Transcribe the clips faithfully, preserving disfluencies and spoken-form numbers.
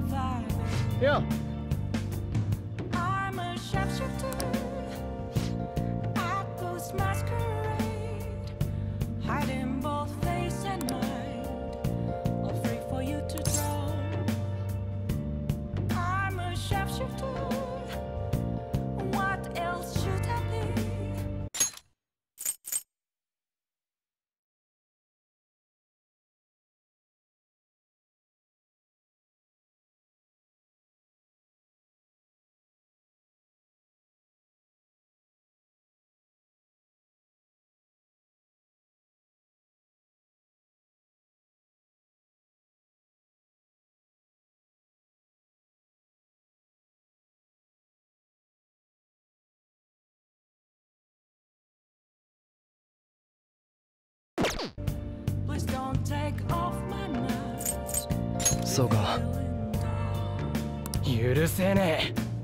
よ。そうか。許せねえ。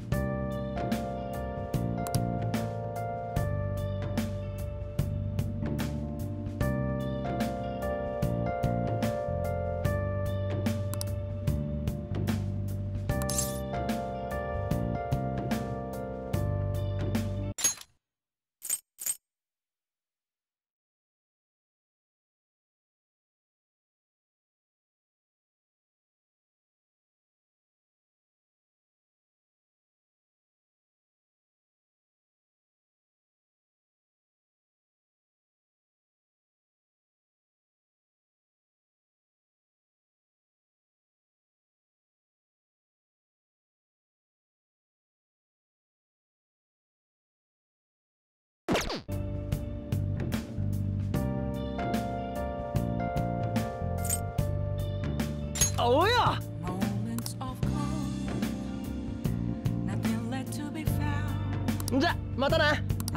おや。じゃまたな。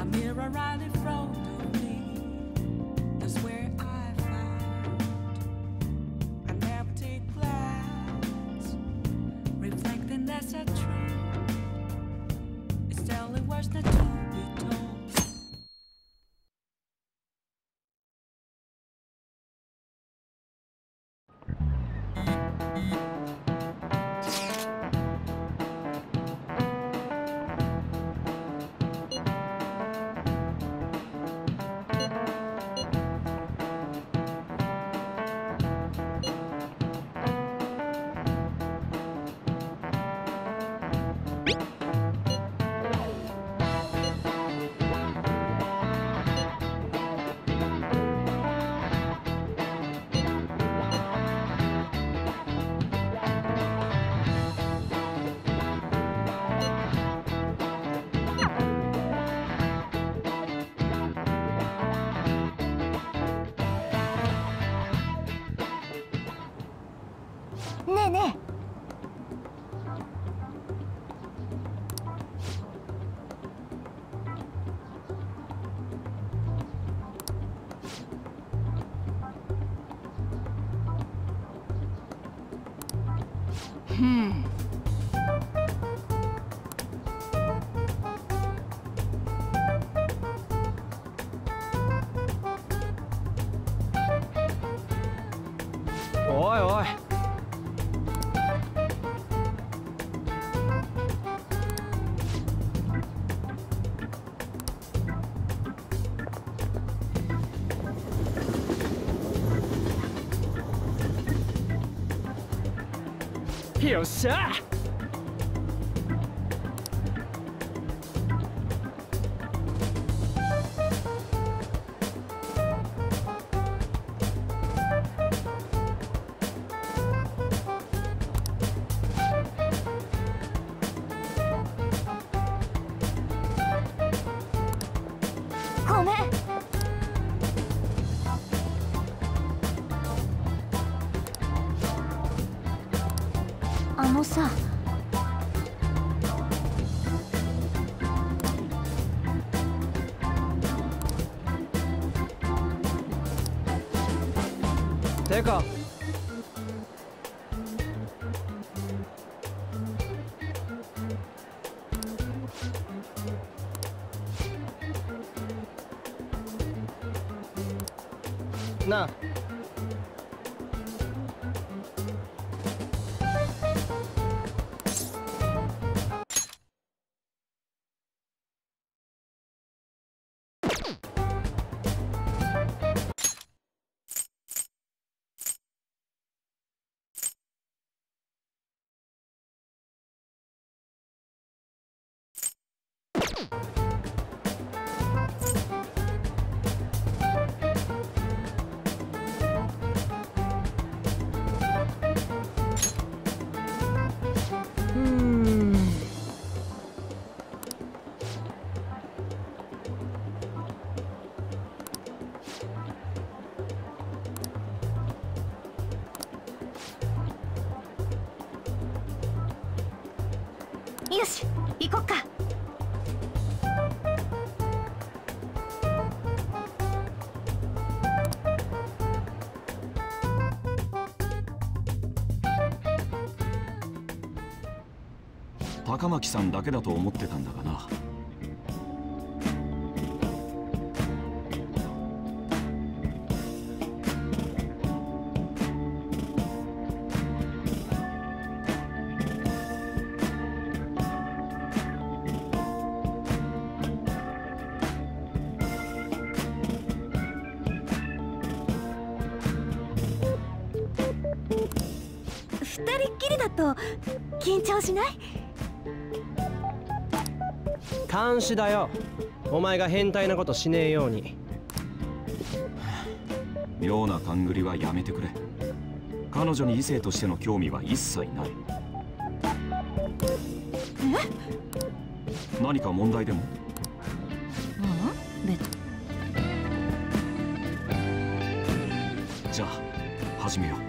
ねえねえ。ふん。おいおい。よっしゃ。 ごめん。あのさ。 てか。なあ。 よし行こっか。 高巻さんだけだと思ってたんだがな。 二人っきりだと緊張しない？ 監視だよ。お前が変態なことしねえように。 妙な勘繰りはやめてくれ。彼女に異性としての興味は一切ない。 え？ 何か問題でも？ うん、別。 じゃあ始めよう。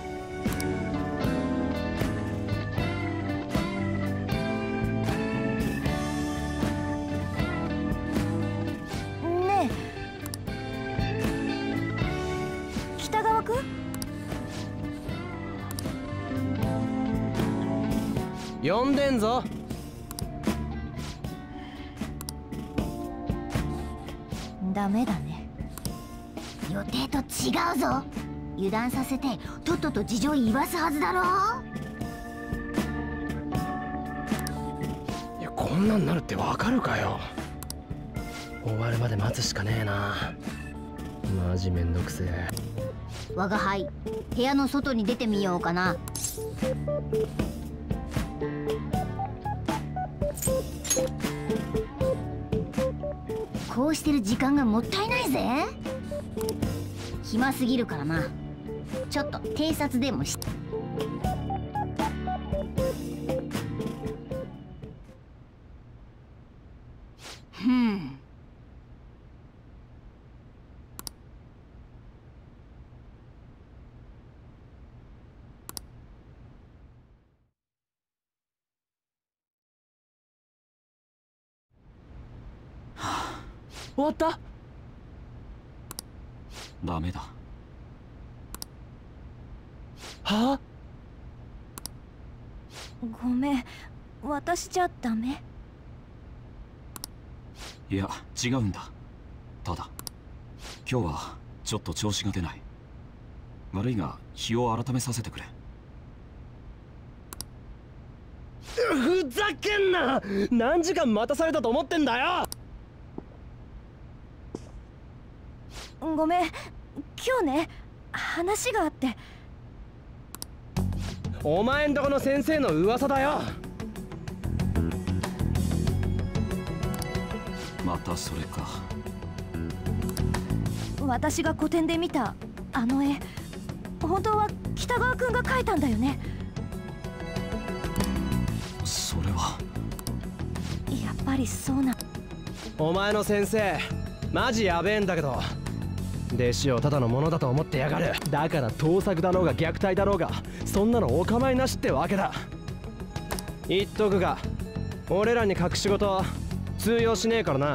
呼んでんぞ。 ダメだね。予定と違うぞ。油断させてとっとと事情言わすはずだろ。 いや、こんなんなるってわかるかよ。終わるまで待つしかねえな。マジめんどくせえ。 我が輩、部屋の外に出てみようかな。こうしてる時間がもったいないぜ。暇すぎるからな。ちょっと偵察でもし。ふん。 終わった？ ダメだ。 はあ？ ごめん、私じゃダメ？ いや違うんだ。ただ今日はちょっと調子が出ない。悪いが日を改めさせてくれ。 ふざけんな！何時間待たされたと思ってんだよ。 ごめん、今日ね、話があって。 お前んとこの先生の噂だよ。 またそれか。 私が個展で見たあの絵、本当は北川くんが描いたんだよね。 それはやっぱりそうな。 お前の先生マジやべえんだけど、弟子をただのものだと思ってやがる。だから盗作だろうが虐待だろうがそんなのお構いなしってわけだ。言っとくが俺らに隠し事は通用しねえからな。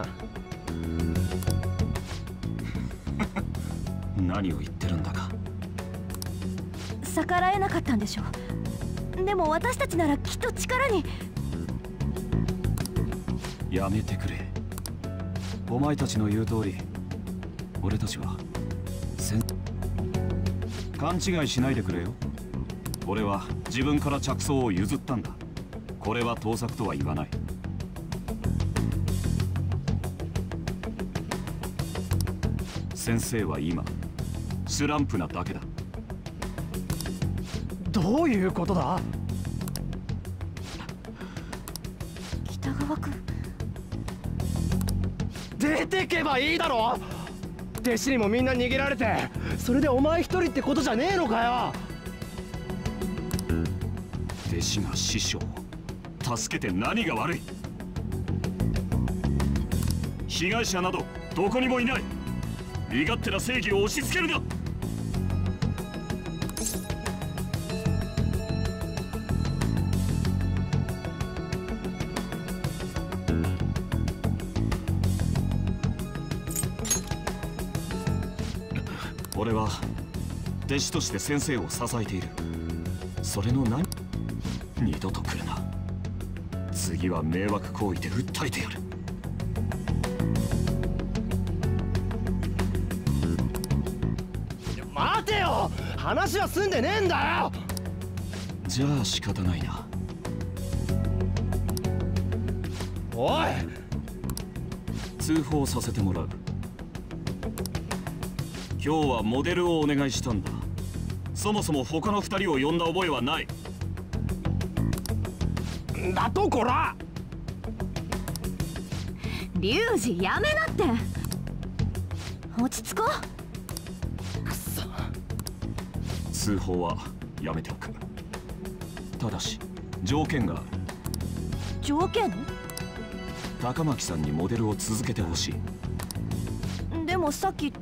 何を言ってるんだか。 逆らえなかったんでしょ。でも私たちならきっと力に。 やめてくれ。お前たちの言う通り俺たちはせん勘違いしないでくれよ。俺は自分から着想を譲ったんだ。これは盗作とは言わない。先生は今スランプなだけだ。 どういうことだ？ 北川君、 出てけばいいだろ。弟子にもみんな逃げられて、それでお前一人ってことじゃねえのかよ。 弟子が師匠を助けて何が悪い。被害者などどこにもいない。身勝手な正義を押し付けるな。 俺は弟子として先生を支えている。それの何？二度と来るな。次は迷惑行為で訴えてやる。 待てよ、話は済んでねえんだよ。 じゃあ仕方ないな。 おい、 通報させてもらう。今日はモデルをお願いしたんだ。そもそも他の二人を呼んだ覚えはない。 だとこら。 リュウジ、やめなって。落ち着こう。くそ。 通報はやめておく。ただし条件がある。 条件？ 高巻さんにモデルを続けてほしい。 でもさっき違うって。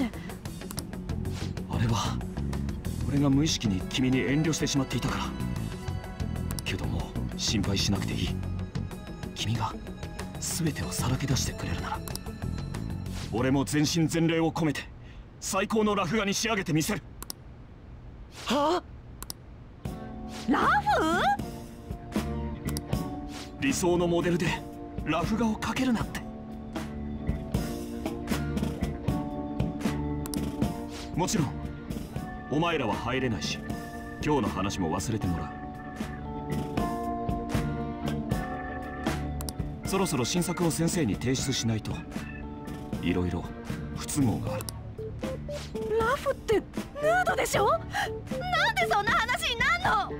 あれは俺が無意識に君に遠慮してしまっていたから。けどもう心配しなくていい。君が全てをさらけ出してくれるなら、俺も全身全霊を込めて最高のラフ画に仕上げてみせる。 はあ？ ラフ？ 理想のモデルでラフ画を描けるなんて。もちろんお前らは入れないし、今日の話も忘れてもらう。そろそろ新作を先生に提出しないといろいろ不都合がある。 ラフってヌードでしょ？なんでそんな話になんの？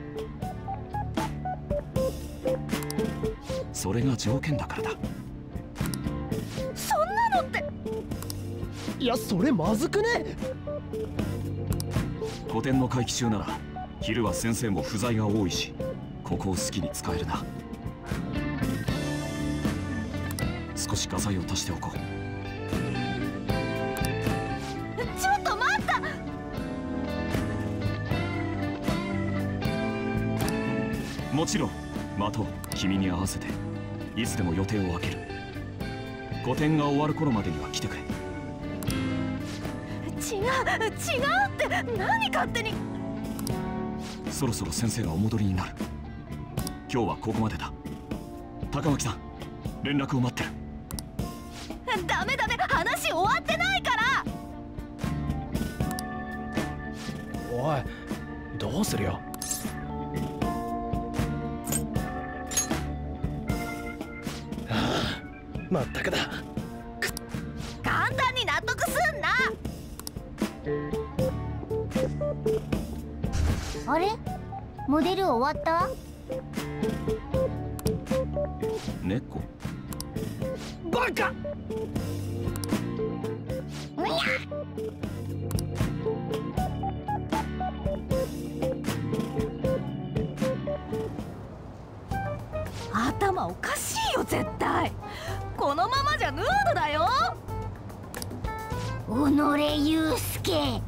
それが条件だからだ。 そんなのって。 いや、それまずくね？ 古典の会期中なら昼は先生も不在が多いし、ここを好きに使えるな。少し画材を足しておこう。 ちょっと待った。 もちろん待とう。君に合わせていつでも予定を空ける。個展が終わる頃までには来てくれ。 違う違うって何勝手に。 そろそろ先生がお戻りになる。今日はここまでだ。高巻さん、連絡を待ってる。 ダメダメ、話終わってないから。 おい、どうするよ。はあ、まったくだ。 簡単に納得すんな。 あれ、モデル終わった？ 猫？ バカ！ うにゃ！ 頭おかしいよ絶対。このままじゃヌードだよ。 己祐介。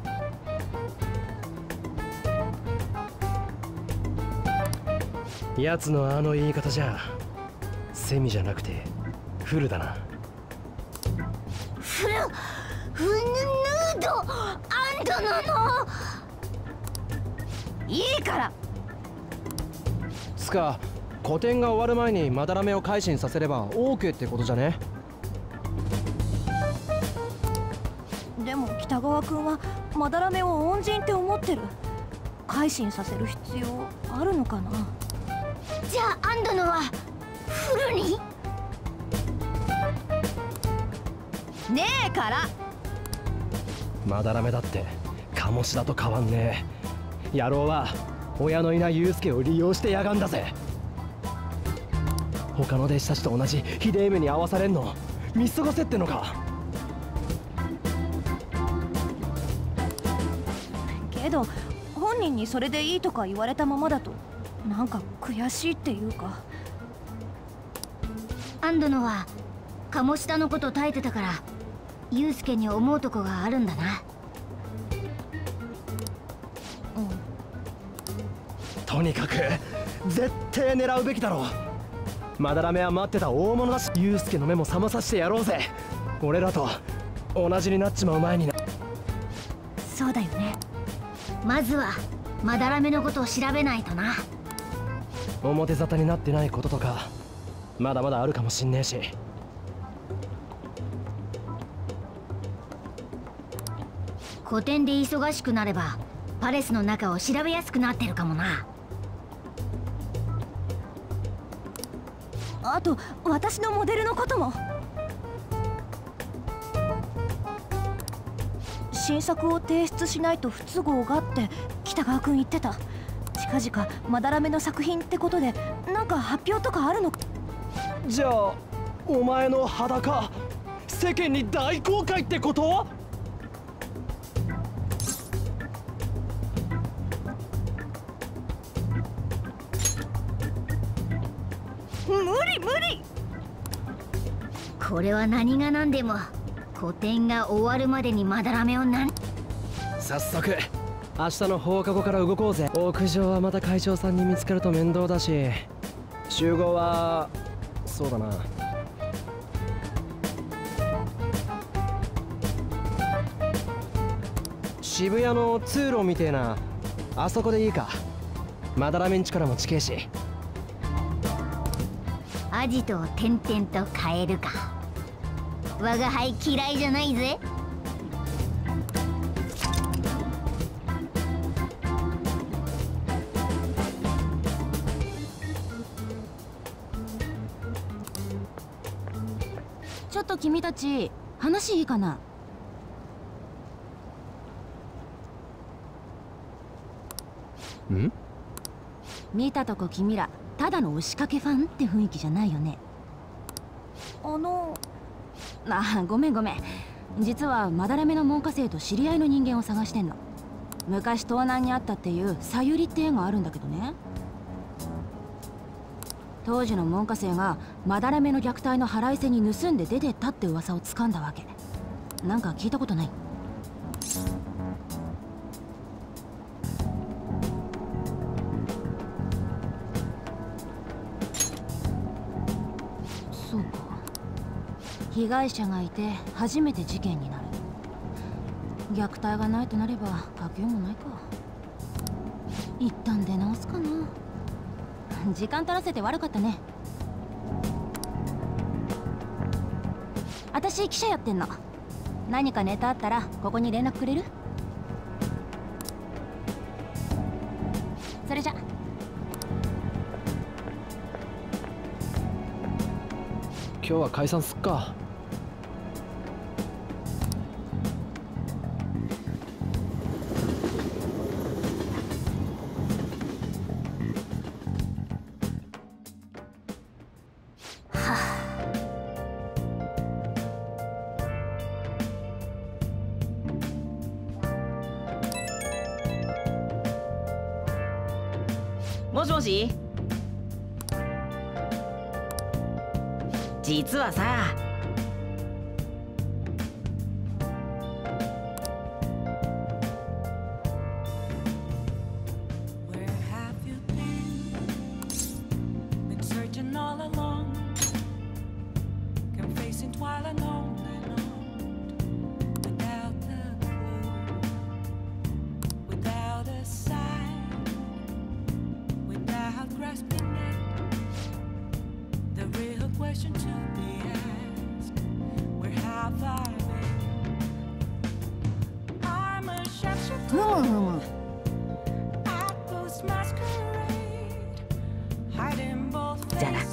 奴のあの言い方じゃセミじゃなくてフルだな。 フル、フヌヌード、アンドなの。 いいから。 つか、個展が終わる前にまだらめを改心させれば オーケー ってことじゃね？ でも北川君はまだらめを恩人って思ってる。改心させる必要あるのかな。 じゃあアンドのはフルに？ ねえから。 まだらめだって鴨志田と変わんねえ。野郎は親のいない祐介を利用してやがんだぜ。他の弟子たちと同じひでえ目に遭わされんの見過ごせってのか。 けど本人にそれでいいとか言われたままだとなんか悔しいっていうか。 アンドのは鴨下のこと耐えてたから祐介に思うとこがあるんだな。 うん。 とにかく絶対狙うべきだろう。まだらめは待ってた大物だし、祐介の目も覚まさせてやろうぜ。俺らと同じになっちまう前にな。 そうだよね。 まずはまだらめのことを調べないとな。 表沙汰になってないこととかまだまだあるかもしんねえし。 古典で忙しくなればパレスの中を調べやすくなってるかもな。 あと私のモデルのことも。新作を提出しないと不都合がって北川君言ってた。近々まだらめの作品ってことでなんか発表とかあるのか。 じゃあお前の裸世間に大公開ってこと？ 無理無理。 これは何が何でも個展が終わるまでにまだらめを何。 早速明日の放課後から動こうぜ。屋上はまた会長さんに見つかると面倒だし、集合はそうだな、渋谷の通路みてえなあそこでいいか。まだらめんちからも近えし。 アジトを点々と変えるか。我が輩嫌いじゃないぜ。 ちょっと君たち話いいかな。 ん？ 見たとこ君らただの押しかけファンって雰囲気じゃないよね。 あのあ、ごめんごめん。実はまだらめの門下生と知り合いの人間を探してんの。昔盗難にあったっていうさゆりって絵があるんだけどね。当時の門下生がまだらめの虐待の腹いせに盗んで出てったって噂を掴んだわけ。なんか聞いたことない？そうか。被害者がいて初めて事件になる。虐待がないとなれば書きようもないか。一旦出直すかな。時間取らせて悪かったね。私記者やってんの。何かネタあったらここに連絡くれる？それじゃ。 今日は解散すっか。 もしもし。実はさ、 ふむふむ。 じゃあな。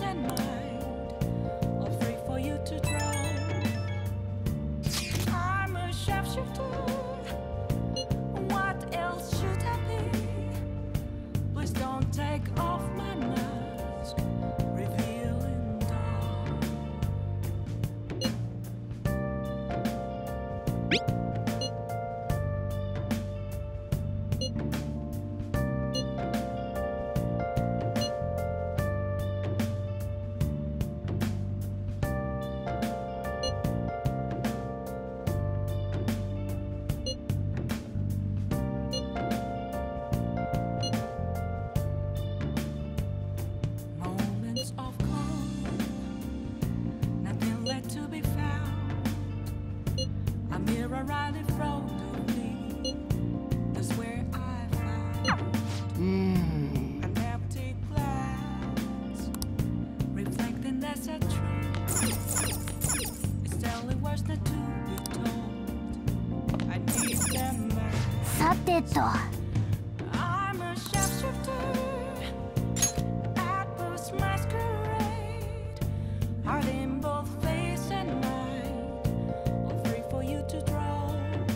さてと I'm a shapeshifter at first masquerade. Are they in both face and night, or free for you to draw?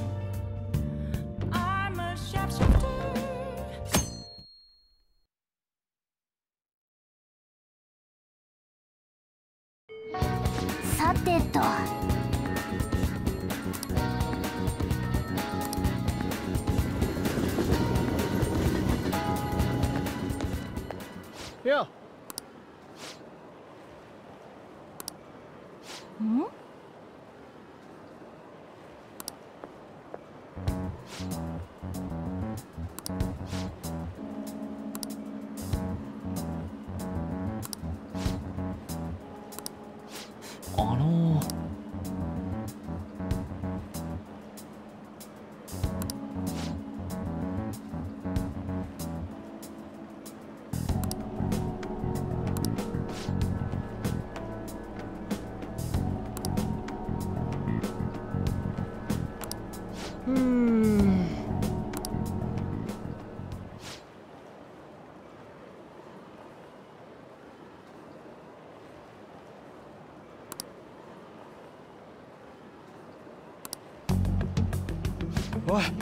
I'm a shapeshifter. さてといやん？ あのーうーんおい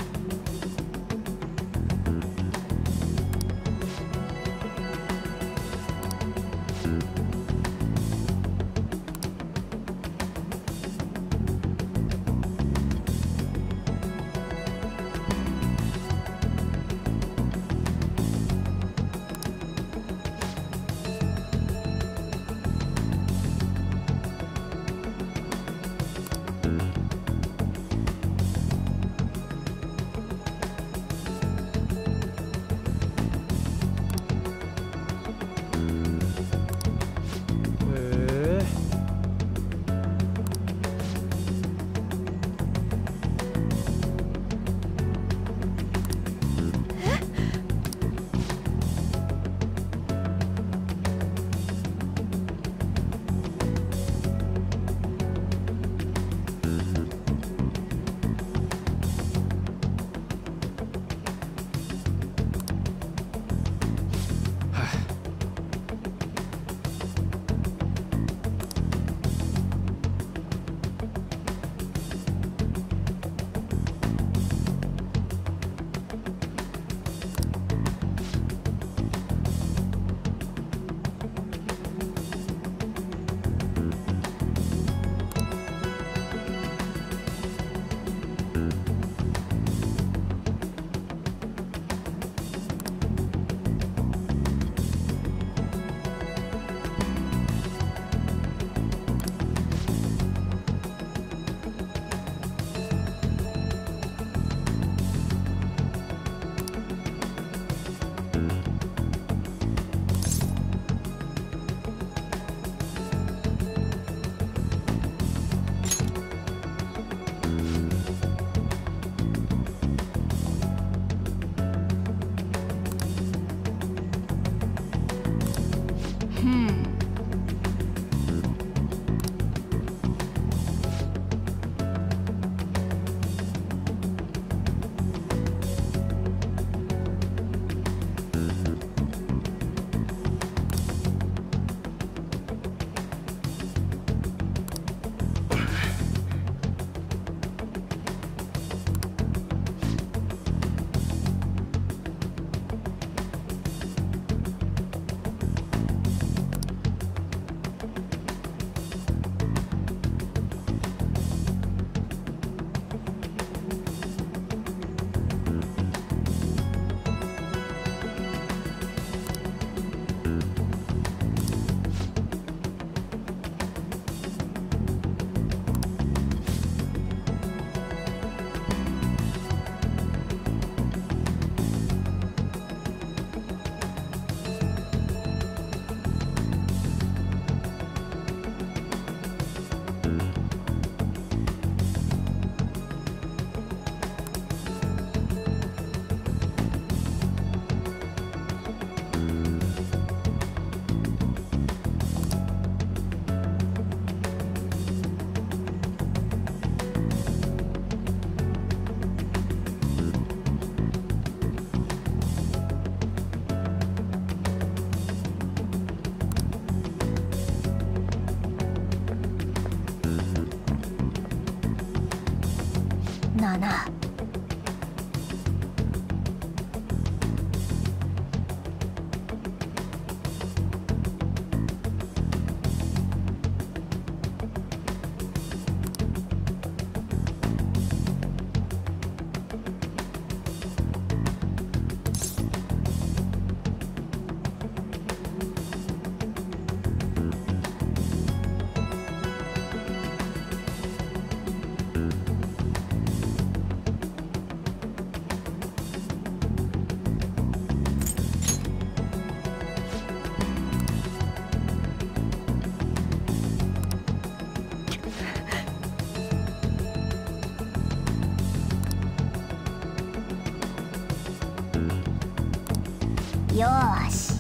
よーし。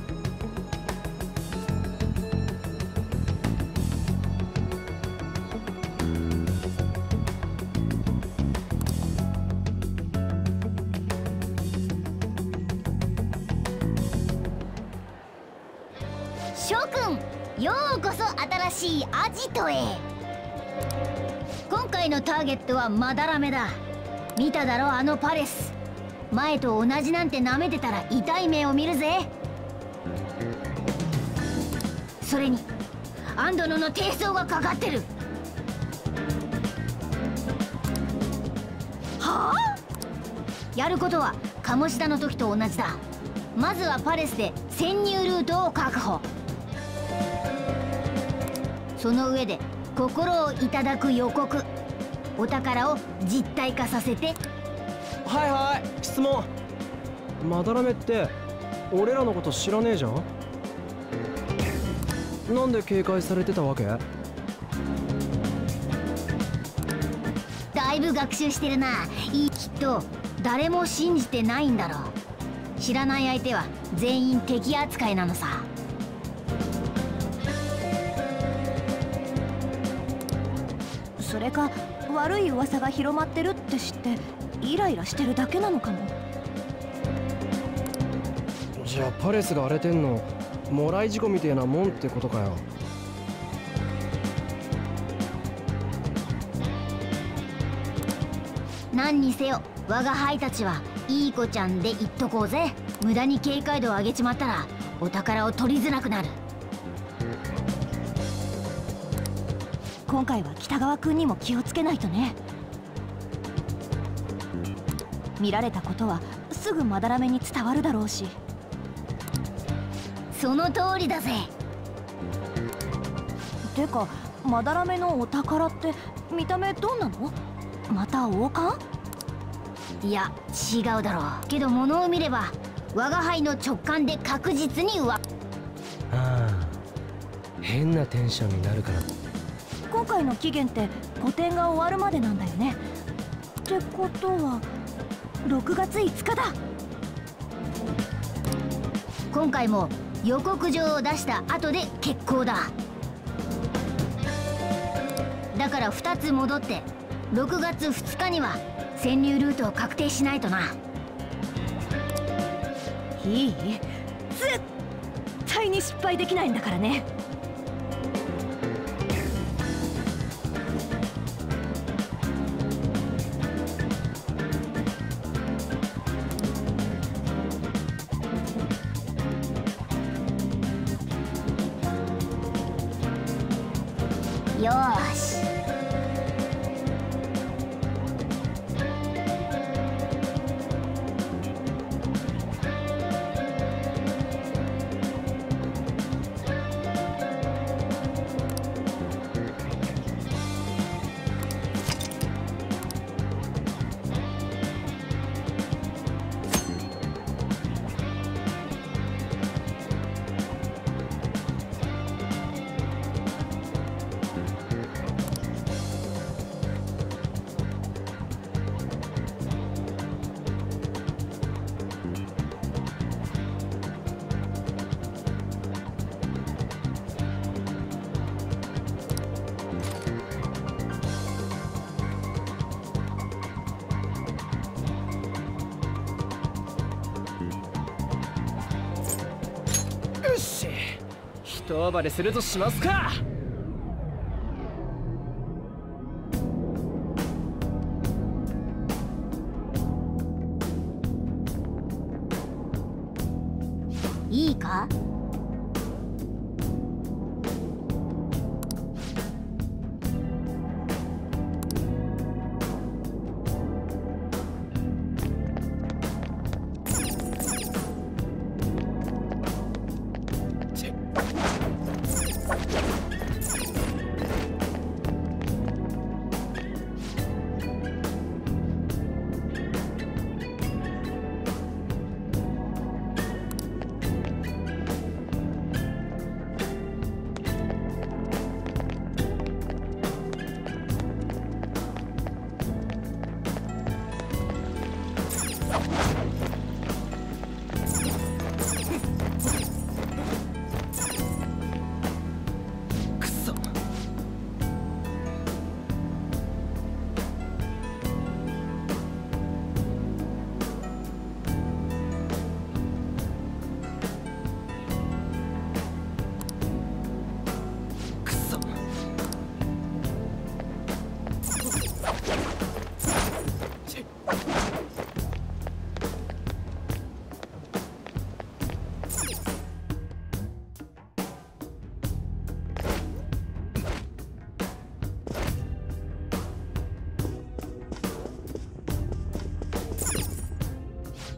諸君、ようこそ新しいアジトへ。今回のターゲットはマダラメだ。見ただろあのパレス。前と同じなんて舐めてたら痛い目を見るぜ。それにアンドノの低層がかかってる。はあ。やることは鴨志田の時と同じだ。まずはパレスで潜入ルートを確保。その上で心をいただく予告、お宝を実体化させて。 はいはい、質問。マダラメって俺らのこと知らねえじゃん。なんで警戒されてたわけ？ だいぶ学習してるな。いい、きっと誰も信じてないんだろう。知らない相手は全員敵扱いなのさ。 それか悪い噂が広まってるって知ってイライラしてるだけなのかも。 じゃあパレスが荒れてんのもらい事故みてえなもんってことかよ。 何にせよ我が輩たちはいい子ちゃんで言っとこうぜ。無駄に警戒度を上げちまったらお宝を取りづらくなる。 今回は北川君にも気をつけないとね。見られたことはすぐまだらめに伝わるだろうし。 その通りだぜ。 てかまだらめのお宝って見た目どんなの？また王冠？ いや違うだろうけど、物を見れば我が輩の直感で確実にわ。 ああ、変なテンションになるから。 今回の期限って個展が終わるまでなんだよね。ってことはろくがついつかだ。 今回も予告状を出した後で決行だ。だからふたつ戻ってろくがつふつかには潜入ルートを確定しないとな。 いい？絶対に失敗できないんだからね。 よーし。 一暴れするとしますか。 いいか？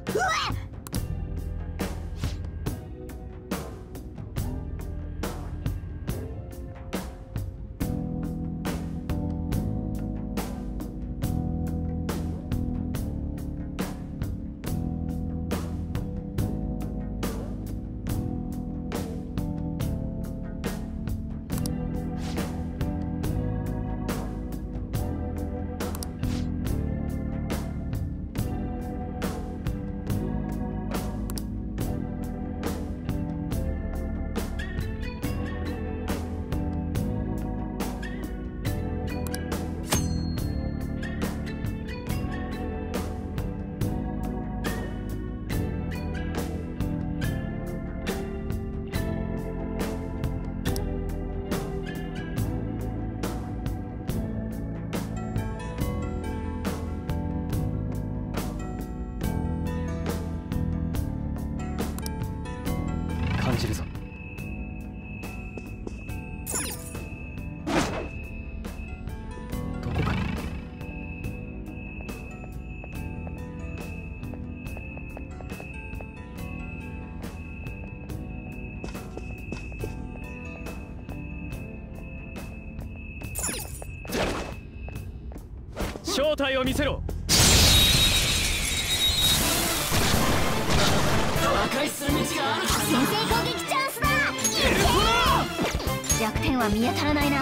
感じるぞ。どこかに。正体を見せろ。 破壊する道がある。先制攻撃チャンスだ。弱点は見当たらないな。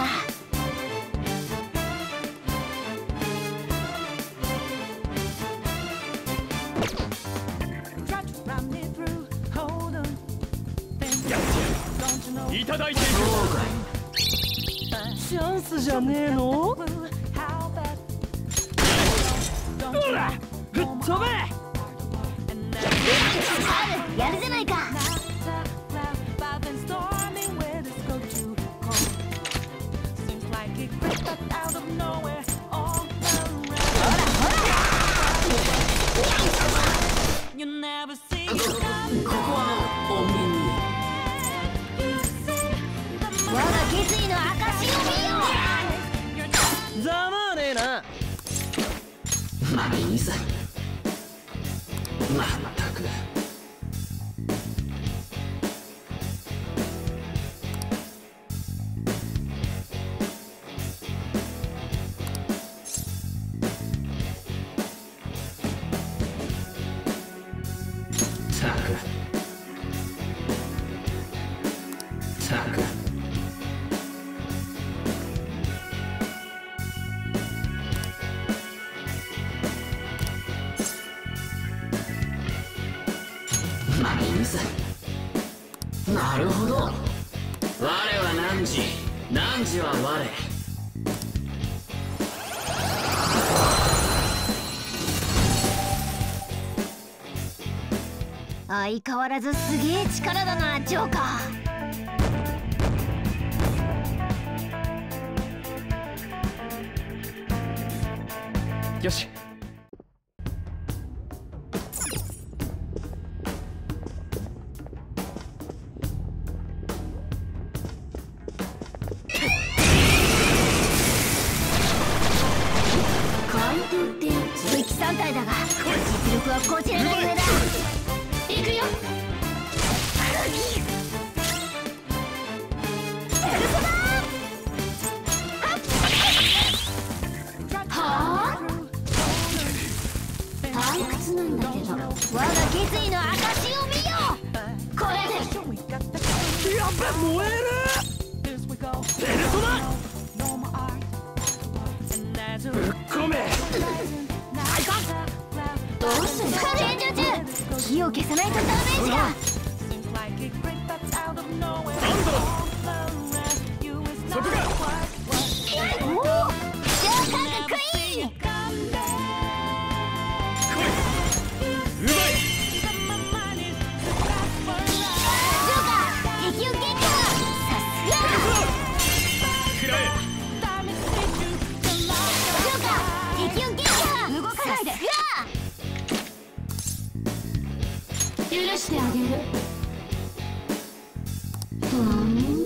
いただいている。チャンスじゃねえの？ほら、吹っ飛べ。 やるじゃないか。 ここはお耳に。 我が決意の証を見よ。 ざまあねえな。 まあいいさ。まったく。たく。たく。まあいいさ。なるほど。我は汝、汝は我。 相変わらずすげえ力だな、ジョーカー。 よし。 武器さん体だが実力はこちらの上だ。行くよ。はあ、退屈なんだけど我が決意の証を見よ。これでやっべ、燃える。ペルソナぶっ込め。 どうする。戦場中火を消さないとダメージが。 サンドラそこか。 おお、ジョーカーがクイーン。 うまい。 ジョーカー敵を撃破。さすが。 くらえ。 ジョーカー敵を撃破。動かないで。 許してあげる。ふん。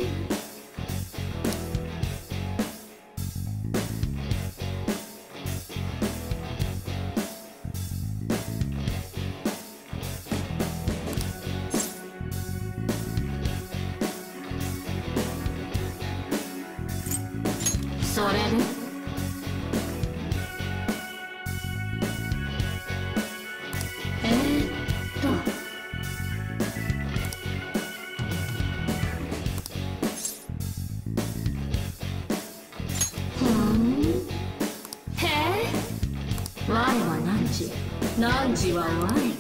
それでえー、っとふんへえ我は汝、汝は我。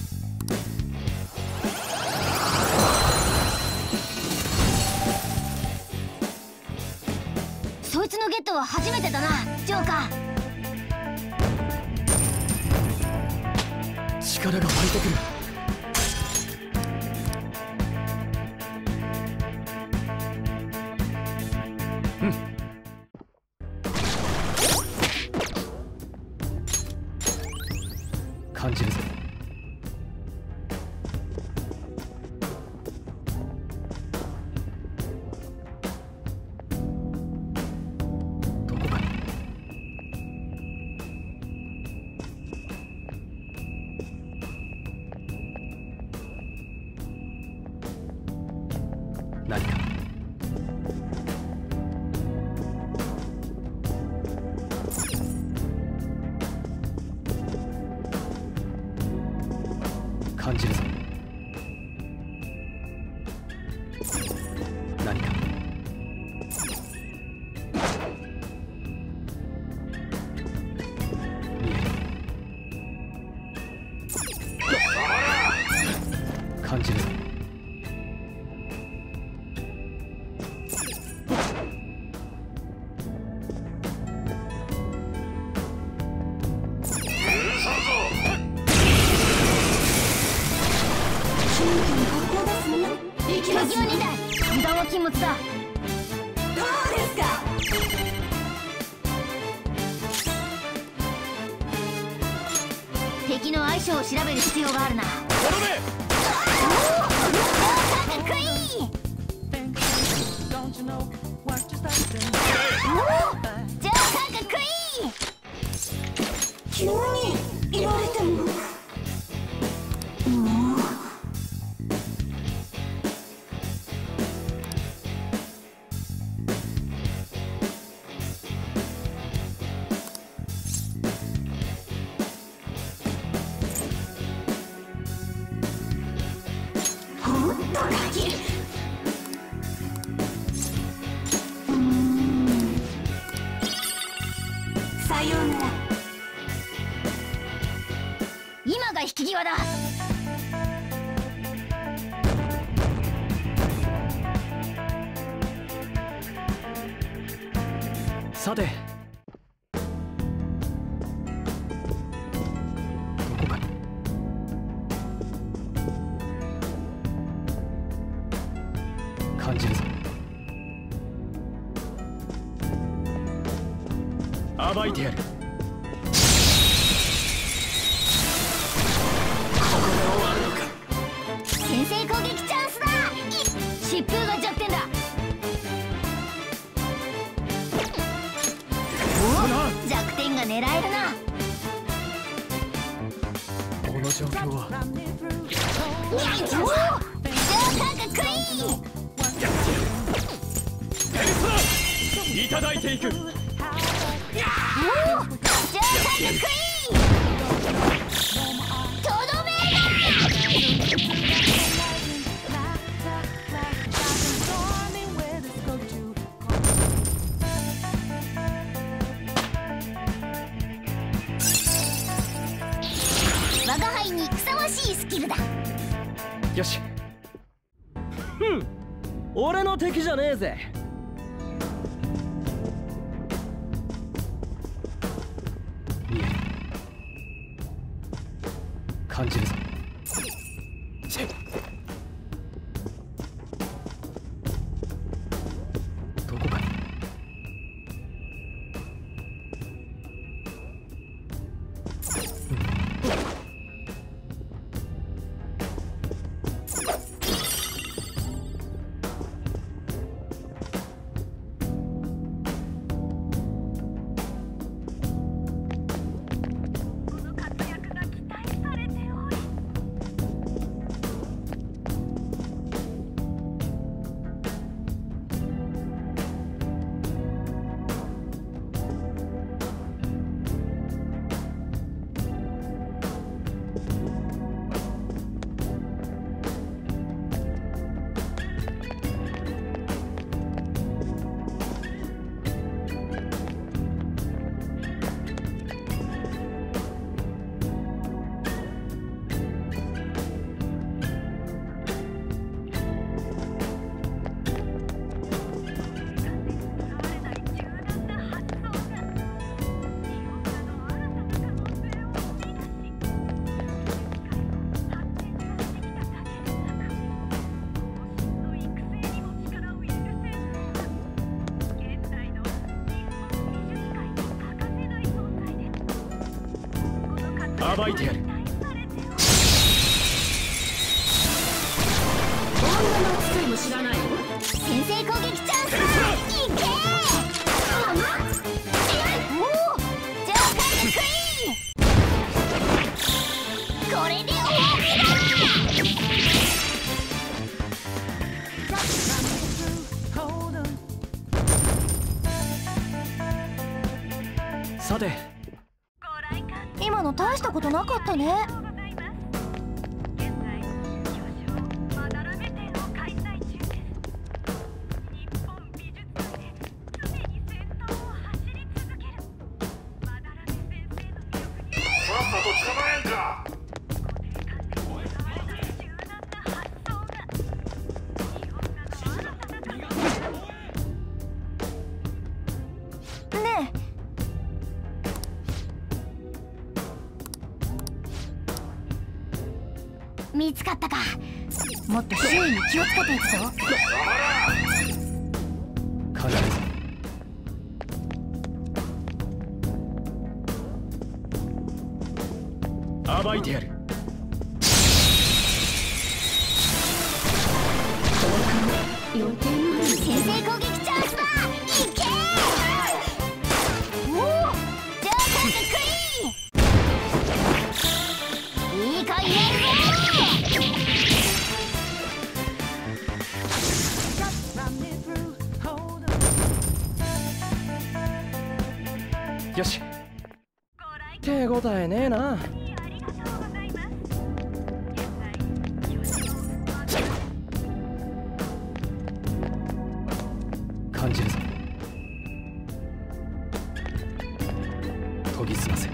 そいつのゲットは初めてだな、ジョーカー。 力が湧いてくる。感じるぜ。どこかに何か感じるぞ。何か見える。感じるぞ。 敵のにだい、無駄は禁物だ。 そうですか。 敵の相性を調べる必要があるな。 頼め。 かっこいい。 Don't you know what just happened? ジョーカーかっこいい。 急に言われても。ほんとガキ。うーん。さようなら。 今が引き際だ。 さて、どこかに感じるぞ。暴いてやる。 先制攻撃チャンスだ。疾風が弱点だ。お、弱点が狙えるな。 この状況は Run me through. おお、ジョーカーかっこいい。 いただいていく。 おお、ジョーカーかっこいい。とどめ我が輩にふさわしいスキルだ。 よし。ふん、俺の敵じゃねえぜ。見える。感じるぞ。どこかに暴いてやる。 女の扱いも知らないの？ 先制攻撃チャンス。いけー。おお、ジョーカーでクイーン。これで終わりだ。さて、 今の大したことなかったね。ねえ、見つかったか。もっと周囲に気をつけていくぞ。 かなり暴いてやる。 先制攻撃チャンスだ。いけー。おお、ジョーカーでクイーン。いい子いないぞ。よし、手応えねえな。感じるぞ。研ぎ澄ませ。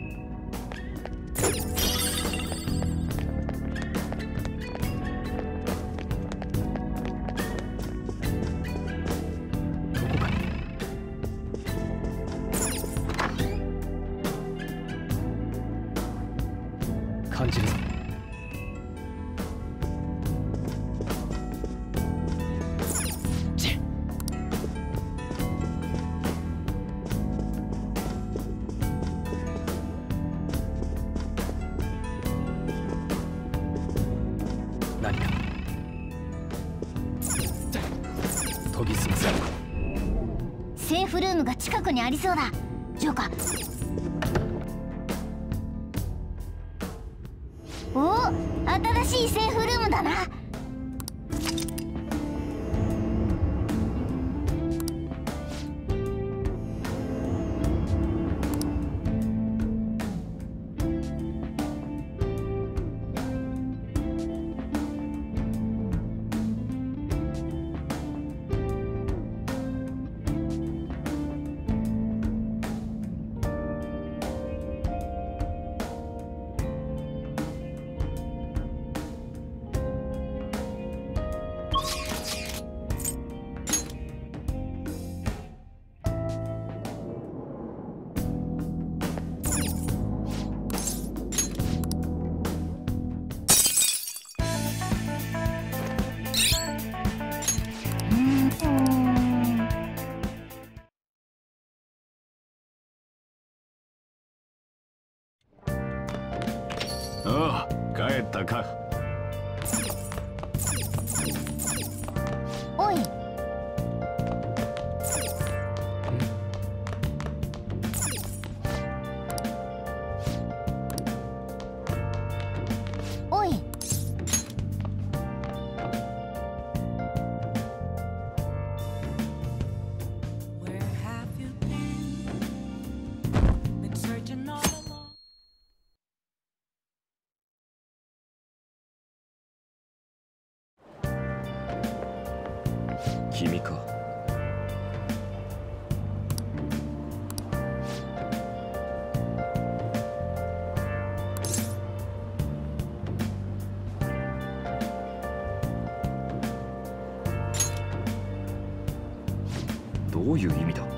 どこかに。感じるぞ。何か研ぎ澄ませ。 セーフルームが近くにありそうだ。ジョーカー。おお、新しいセーフルームだな。 ああ、帰ったか。 おい、おい、 君か。どういう意味だ。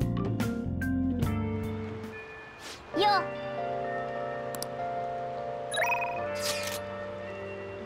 よ。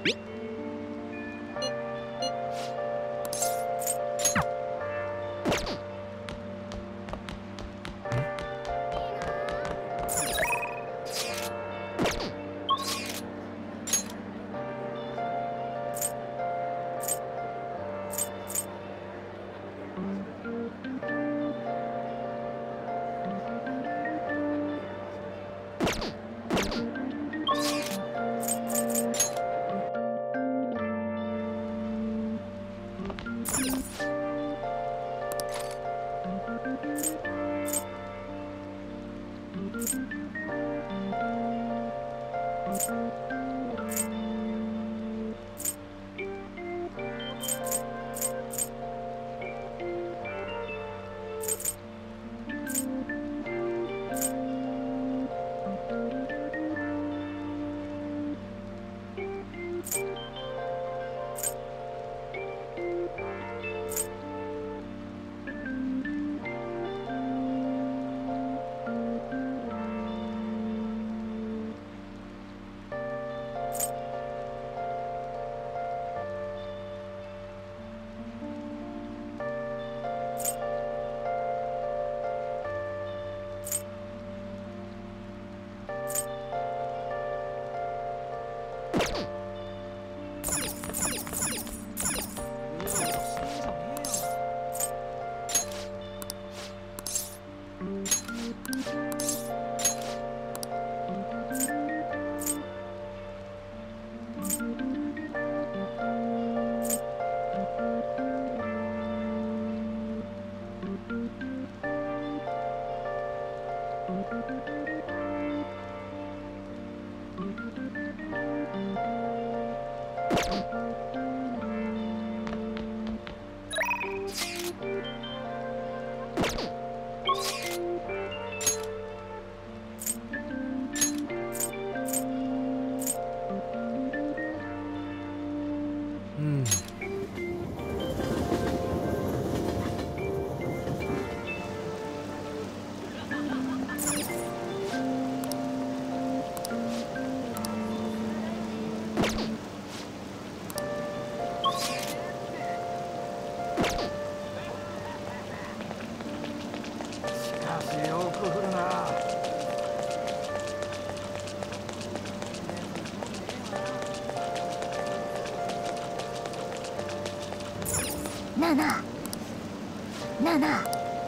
ナナナナ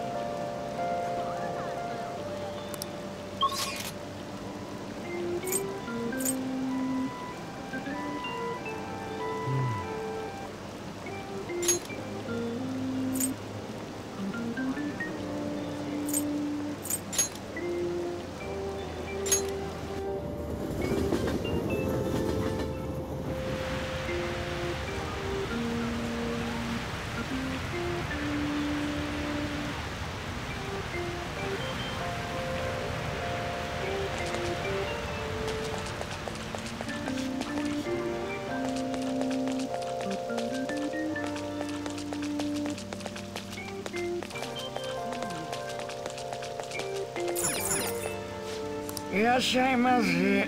いらっしゃいませ。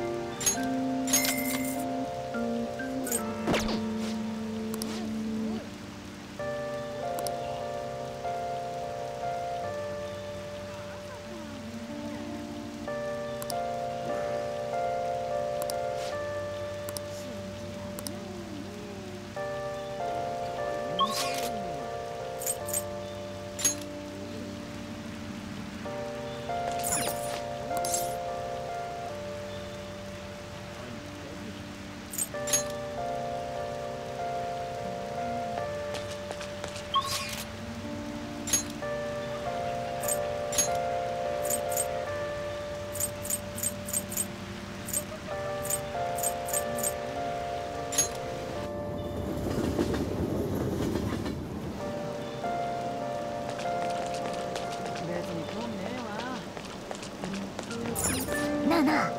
ナナ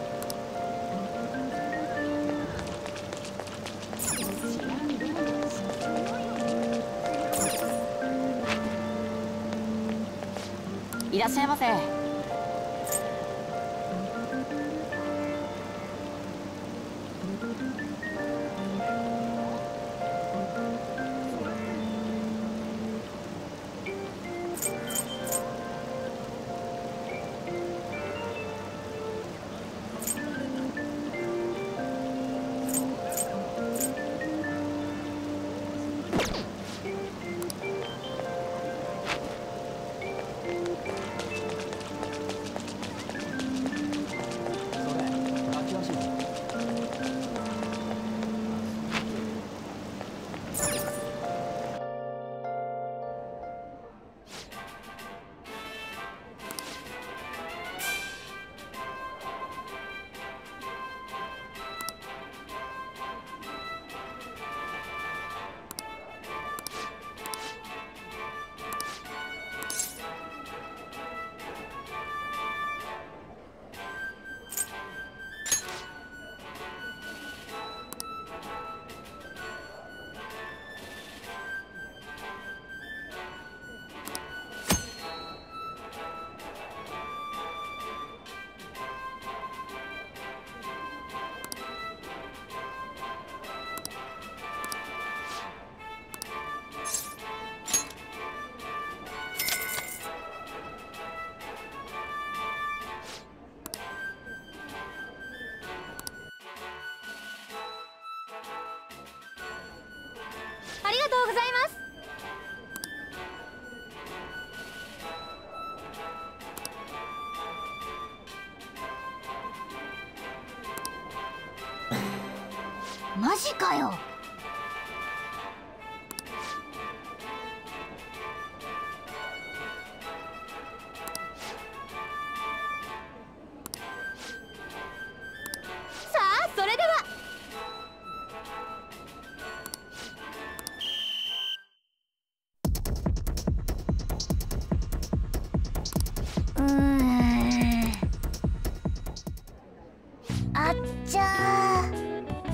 いらっしゃいませ。 がとうございます。 マジかよ。 さあそれではうーん、あっちゃー。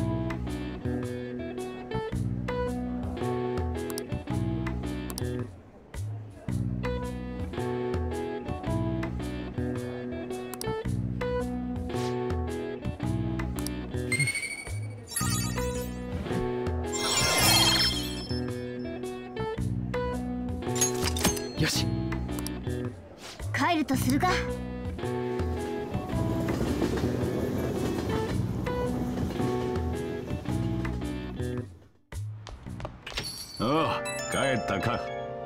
よし、 帰るとするか。 ああ、帰ったか。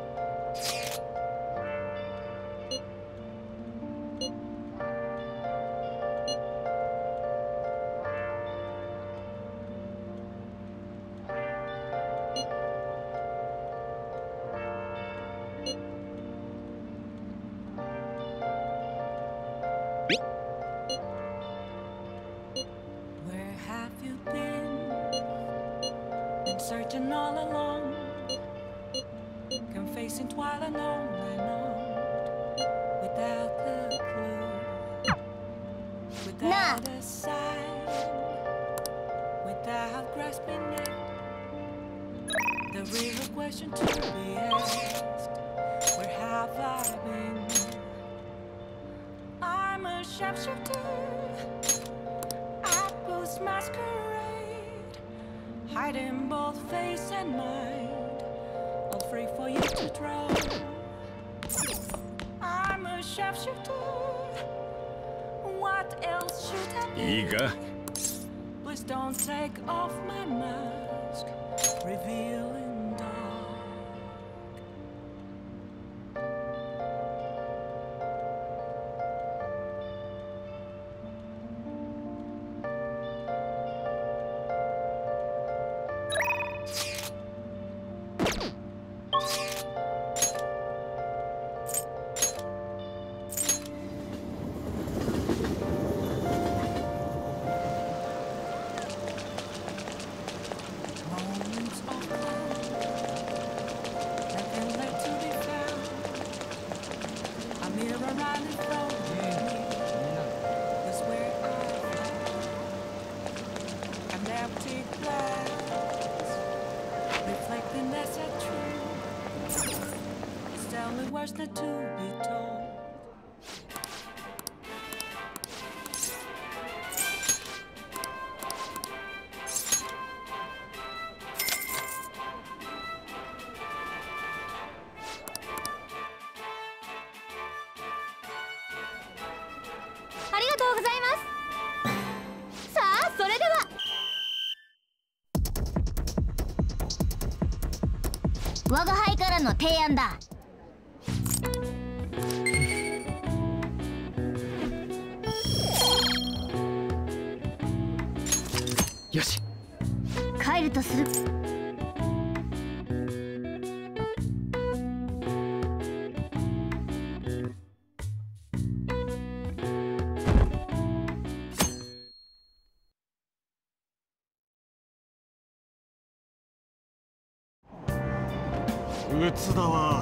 Where have you been? Been searching all along, confessing while alone and on, without a clue, without a sign, without grasping it. The real question to be asked: where have I been? I'm a sharpshooter. Masquerade, hiding both face and mind, all free for you to draw. I'm a sharpshooter. What else should I be? いいか。 Please don't take off my mask, revealing dark. Moments of calm, nothing left to be found. A mirror right in front of me is where I found an empty glass, reflecting that's a truth. It's the only words that to be told. Wagapai からの提案だ。 よし、 帰るとする。 鬱だわ。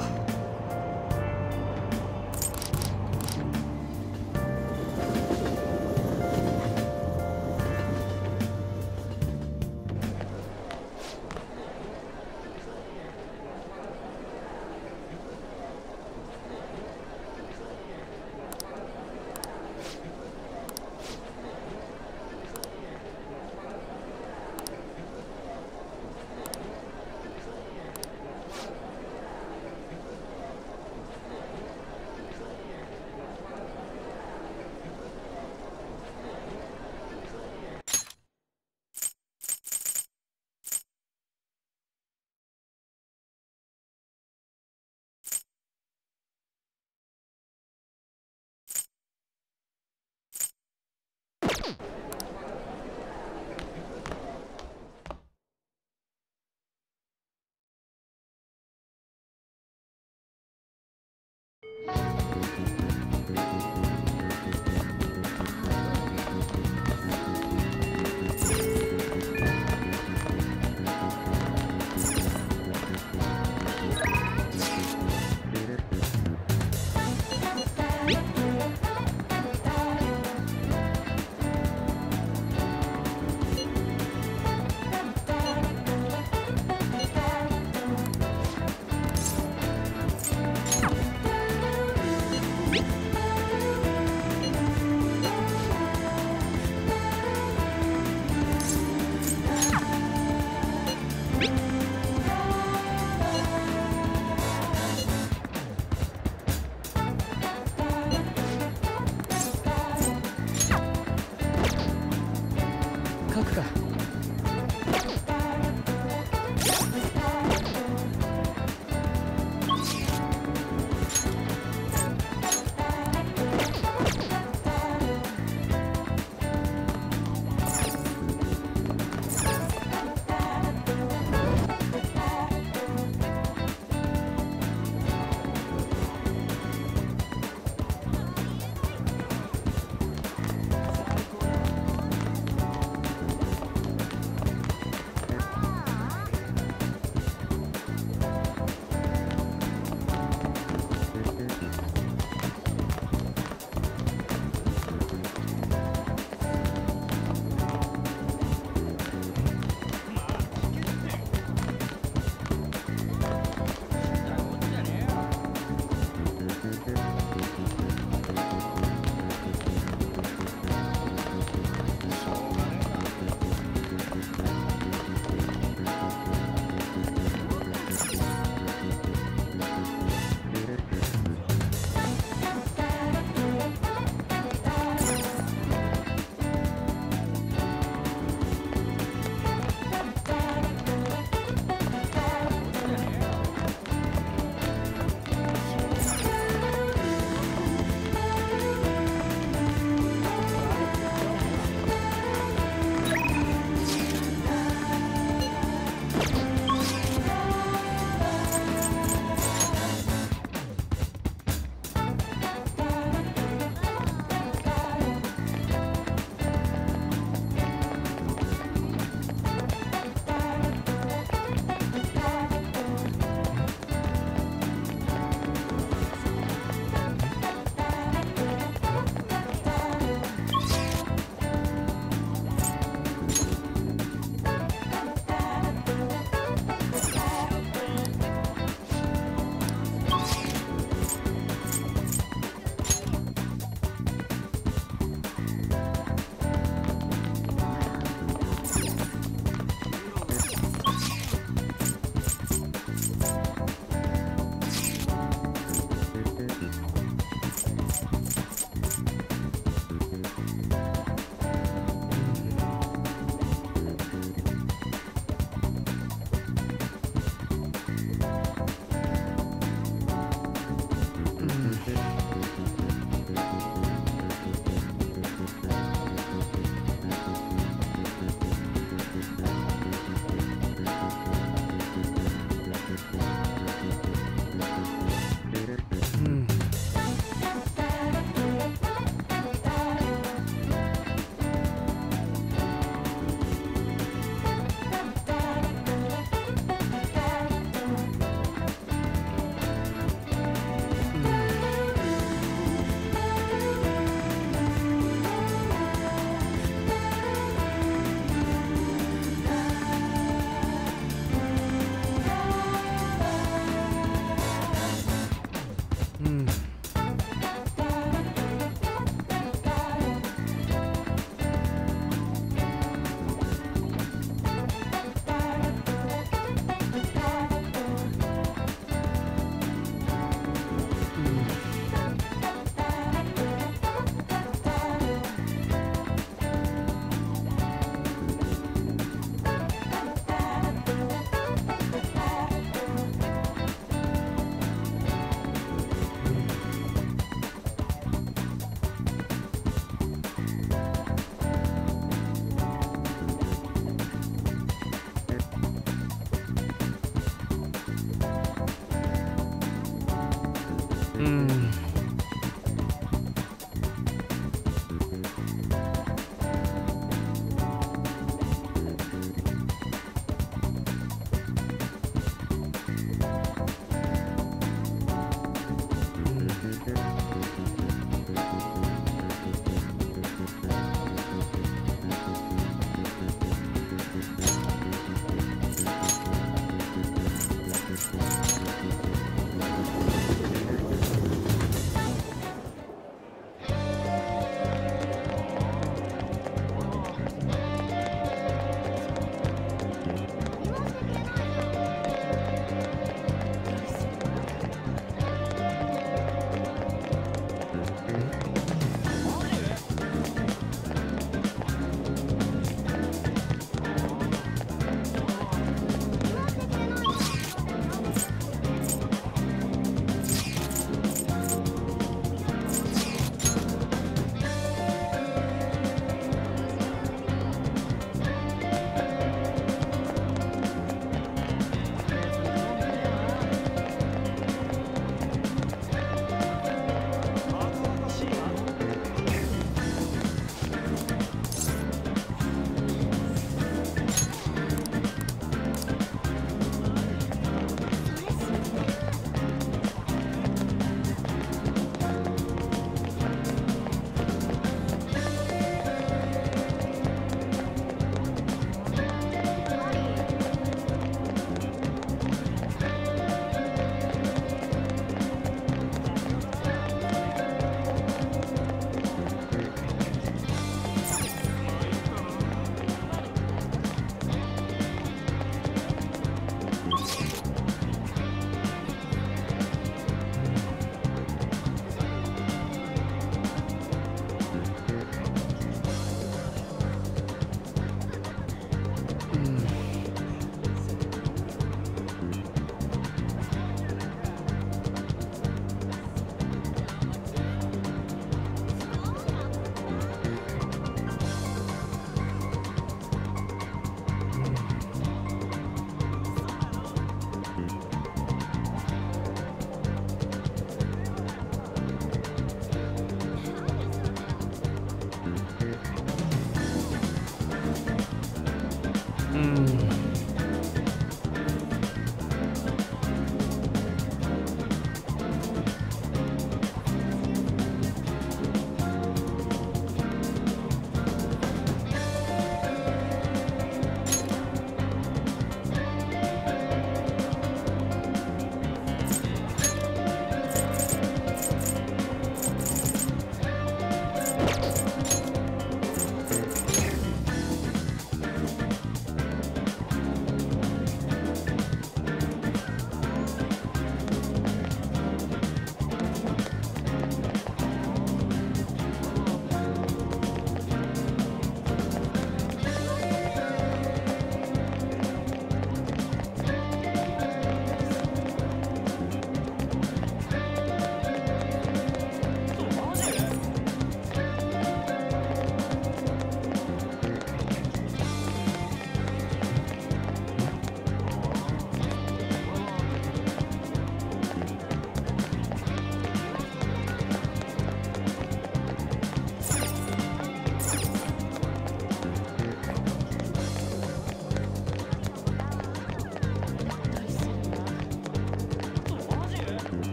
うん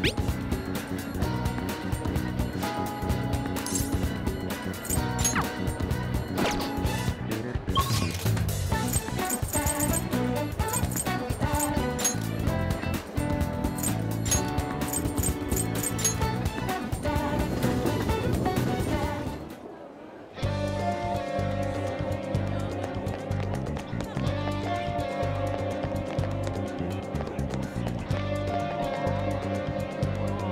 「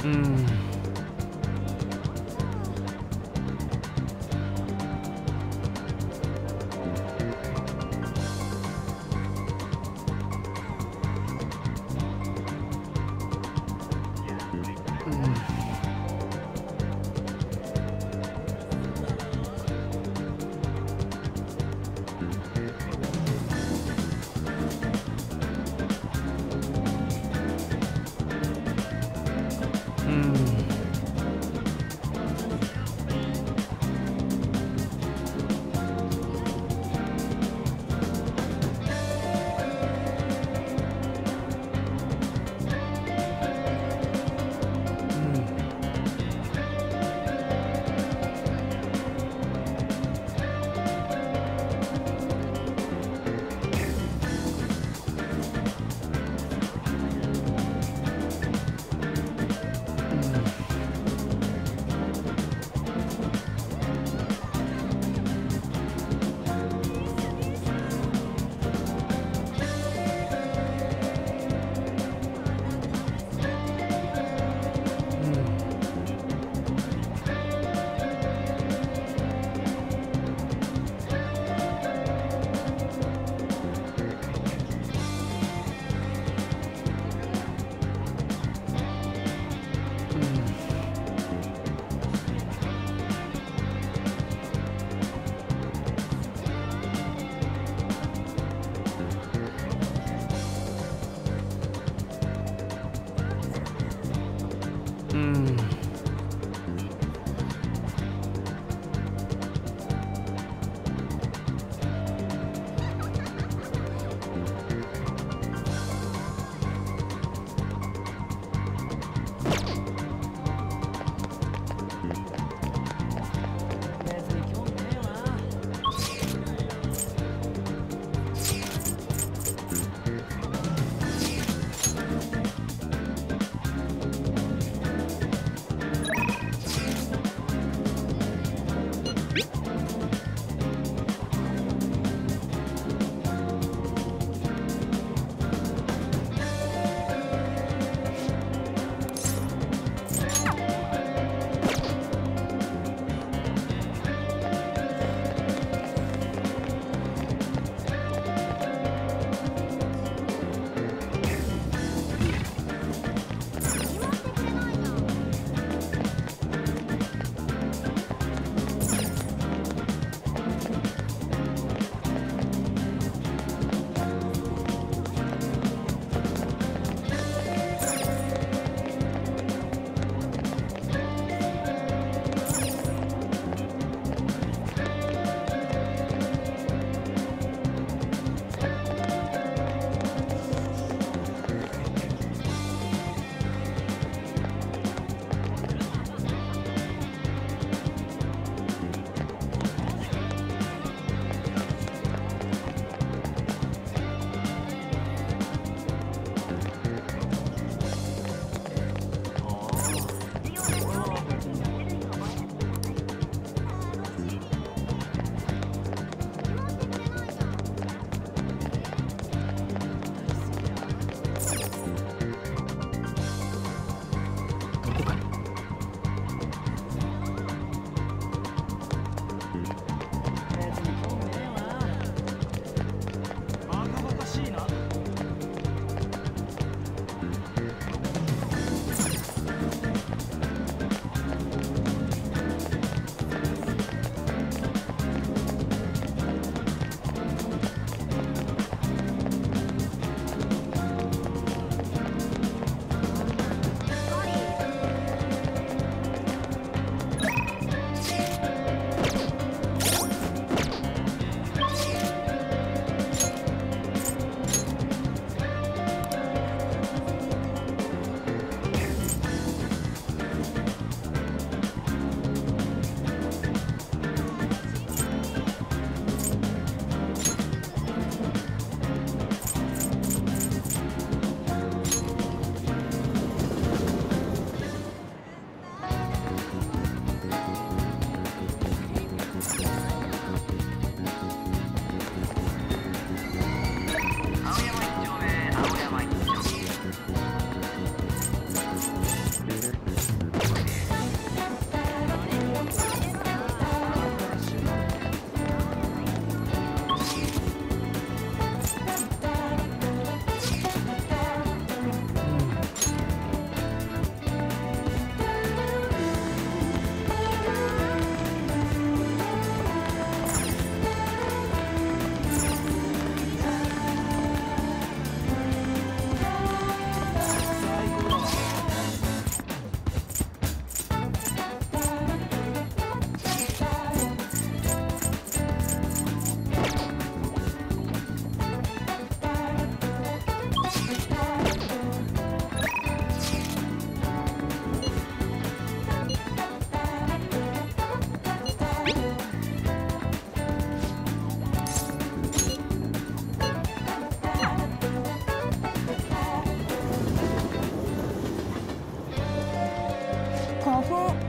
うんうん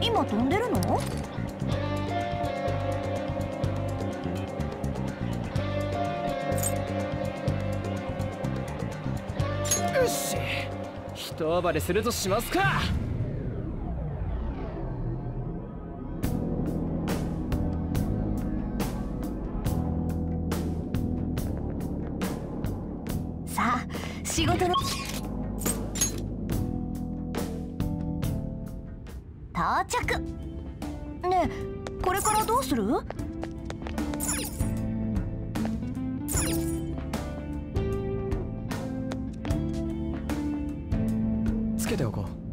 今飛んでるの？ よし、一暴れするとしますか。 さあ仕事の到着。ねえ、これからどうする？ つけておこう。